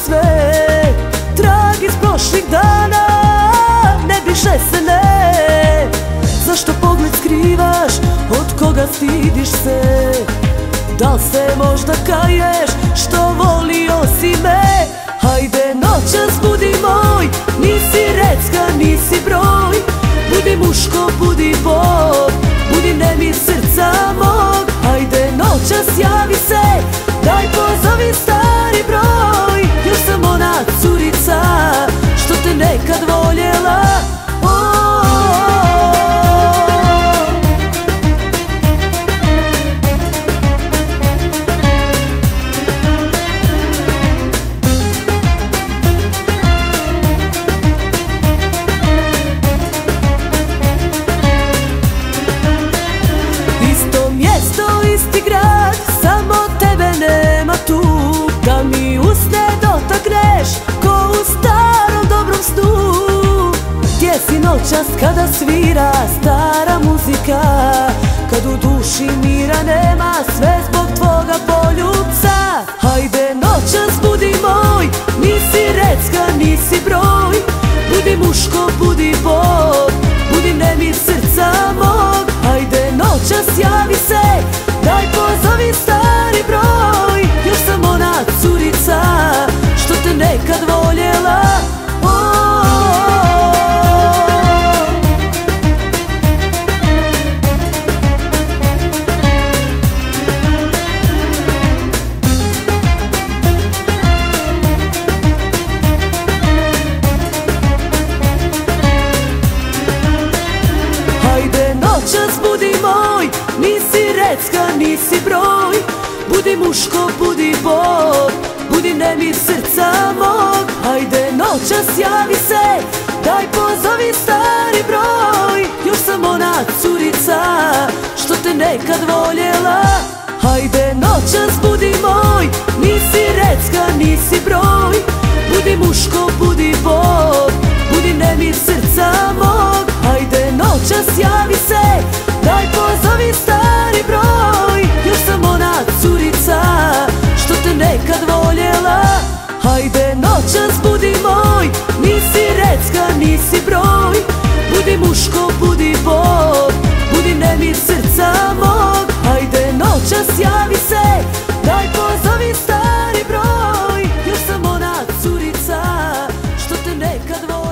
sve, trag iz prošlih dana, ne briše se, ne. Zašto pogled skrivaš, od koga stidiš se? Da li se možda kaješ, što volio si me? Hajde noćas budi moj, nisi recka, nisi broj. Budi muško, budi Bog, budi nemir srca mog. Hajde noćas javi se, daj pozovi stari broj. Još sam ona curica, što te nekad voljela. Isti grad, samo tebe nema tu. Da mi usne dotakneš, ko u starom dobrom snu. Gdje si noćas kada svira stara muzika, kad u duši mira nema, sve zbog tvoga poljubca. Hajde noćas budi moj, nisi recka, nisi broj. Budi muško, budi Bog, budi nemir srca mog. Hajde noćas javi se, daj pozovi stari broj. Još sam ona curica, što te nekad voljela. Hajde noćas budi moj, nisi recka, nisi broj. Budi muško, budi Bog, budi nemir srca mog. Hajde noćas javi se, daj pozovi stari broj. Još sam ona curica, što te nekad voljela. Hajde noćas budi moj, nisi recka, nisi broj. Budi muško, budi Bog, budi nemir srca mog. Hajde noćas javi se, daj pozovi stari broj. Još sam ona curica, što te nekad voljela. Hajde noćas budi moj, nisi recka, nisi broj. Budi muško, budi Bog, budi nemir srca mog. Hajde noćas javi se, daj pozovi stari broj. Još sam ona curica, što te nekad voljela.